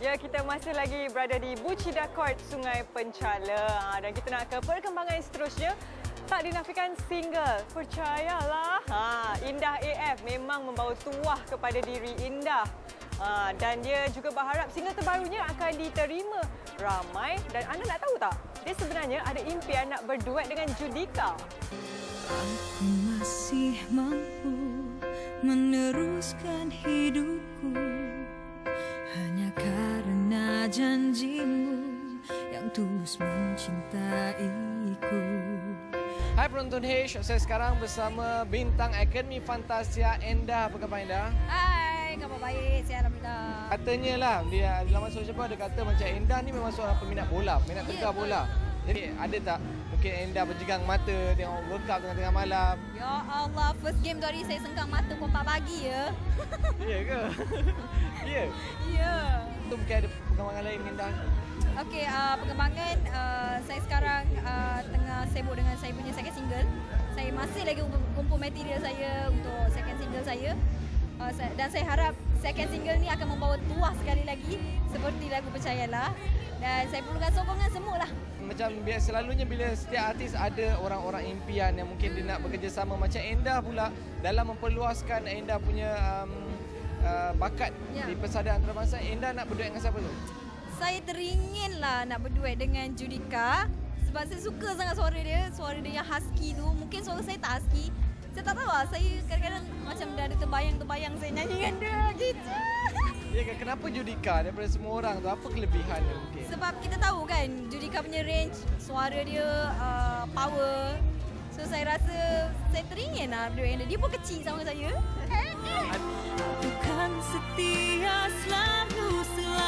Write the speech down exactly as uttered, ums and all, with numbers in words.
je, kita masih lagi berada di Bucida Court, Sungai Penchala. Dan kita nak ke perkembangan seterusnya. Tak dinafikan single Percayalah Indah A F memang membawa tuah kepada diri Indah. Ha, dan dia juga berharap single terbarunya akan diterima ramai. Dan anda nak tahu tak? Dia sebenarnya ada impian nak berduet dengan Judika. Aku masih mampu meneruskan hidupku hanya karena janjimu yang tulus mencintaiku. Hai penonton H, saya sekarang bersama bintang Akademi Fantasia Indah. Apa khabar Indah? Hai, khabar baik, saya Alhamdulillah. Katanya lah, dia dalam sosial media ada kata macam Indah ni memang seorang peminat bola, peminat tegar bola. Jadi ada tak mungkin Indah berjegang mata tengok World Cup tengah-tengah malam? Ya Allah, first game tadi saya senggang mata pukul empat pagi ya. Ya ke? Ya? Ya. Itu mungkin ada perkembangan lain Indah? Okey, uh, perkembangan uh, saya sekarang uh, tengah sibuk dengan saya punya second single. Saya masih lagi kumpul material saya untuk second single saya. Uh, dan saya harap second single ni akan membawa tuah sekali lagi seperti lagu Percayalah. Dan saya perlukan sokongan semualah. Macam biasa selalunya bila setiap artis ada orang-orang impian yang mungkin dia nak bekerjasama. Macam Indah pula dalam memperluaskan Indah punya um, uh, bakat ya. Di persadaran antarabangsa, Indah nak berduet dengan siapa tu? Saya teringinlah nak berduet dengan Judika sebab saya suka sangat suara dia, suara dia yang husky tu. Mungkin suara saya tak husky. Saya tak tahu lah, saya kadang-kadang macam dah ada terbayang-terbayang saya nyanyi dengan dia gitu. Ya kan, kenapa Judika daripada semua orang tu? Apa kelebihan dia mungkin? Sebab kita tahu kan, Judika punya range, suara dia uh, power. So saya rasa saya teringin lah berduet dengan dia. Dia pun kecil sama saya. Bukan setia selalu selalu